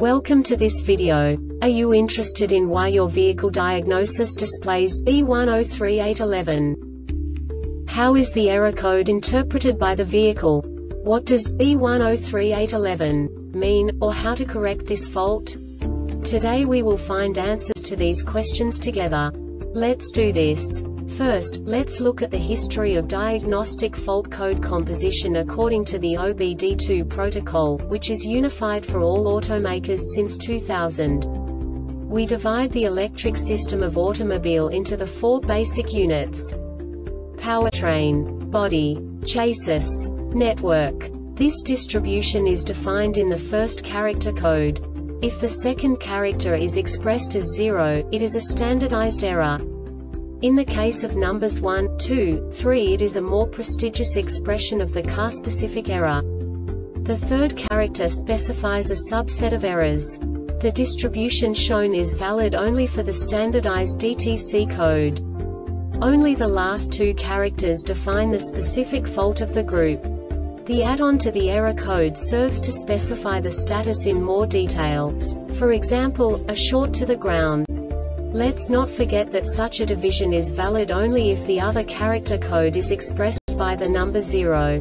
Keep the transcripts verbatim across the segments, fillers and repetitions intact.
Welcome to this video. Are you interested in why your vehicle diagnosis displays B one zero three eight one one? How is the error code interpreted by the vehicle? What does B one zero three eight one one mean, or how to correct this fault? Today we will find answers to these questions together. Let's do this. First, let's look at the history of diagnostic fault code composition according to the O B D two protocol, which is unified for all automakers since two thousand. We divide the electric system of automobile into the four basic units: powertrain, body, chassis, network. This distribution is defined in the first character code. If the second character is expressed as zero, it is a standardized error. In the case of numbers one, two, three, it is a more prestigious expression of the car-specific error. The third character specifies a subset of errors. The distribution shown is valid only for the standardized D T C code. Only the last two characters define the specific fault of the group. The add-on to the error code serves to specify the status in more detail. For example, a short to the ground. Let's not forget that such a division is valid only if the other character code is expressed by the number zero.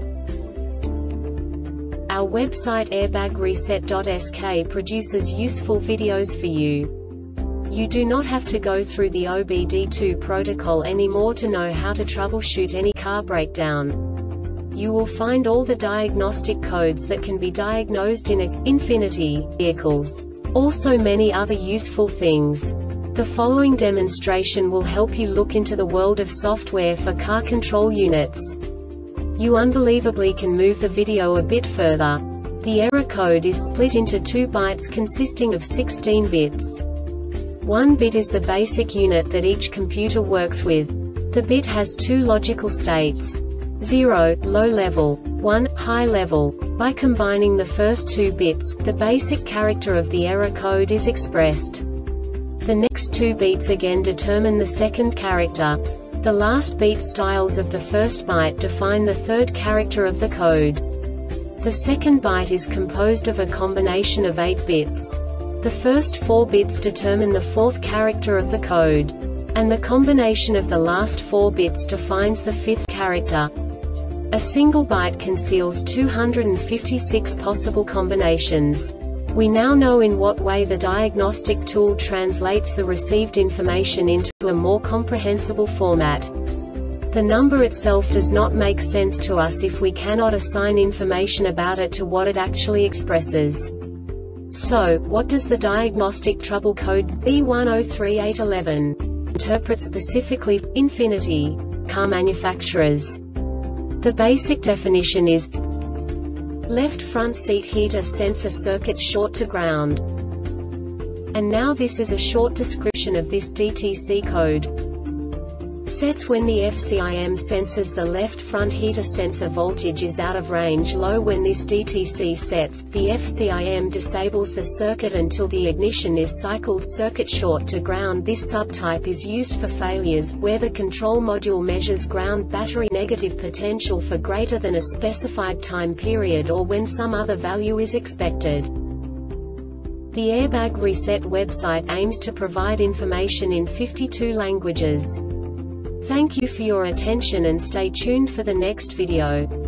Our website airbag reset dot S K produces useful videos for you. You do not have to go through the O B D two protocol anymore to know how to troubleshoot any car breakdown. You will find all the diagnostic codes that can be diagnosed in a Infinity vehicles. Also many other useful things. The following demonstration will help you look into the world of software for car control units. You unbelievably can move the video a bit further. The error code is split into two bytes consisting of sixteen bits. One bit is the basic unit that each computer works with. The bit has two logical states: zero, low level, one, high level. By combining the first two bits, the basic character of the error code is expressed. The next two beats again determine the second character. The last beat styles of the first byte define the third character of the code. The second byte is composed of a combination of eight bits. The first four bits determine the fourth character of the code. And the combination of the last four bits defines the fifth character. A single byte conceals two hundred fifty-six possible combinations. We now know in what way the diagnostic tool translates the received information into a more comprehensible format. The number itself does not make sense to us if we cannot assign information about it to what it actually expresses. So, what does the diagnostic trouble code B one zero three eight one one interpret specifically for Infinity car manufacturers? The basic definition is left front seat heater sensor circuit short to ground. And now this is a short description of this D T C code. Sets when the F C I M senses the left front heater sensor voltage is out of range low. When this D T C sets, the F C I M disables the circuit until the ignition is cycled. Circuit short to ground. This subtype is used for failures where the control module measures ground battery negative potential for greater than a specified time period or when some other value is expected. The Airbag Reset website aims to provide information in fifty-two languages. Thank you for your attention and stay tuned for the next video.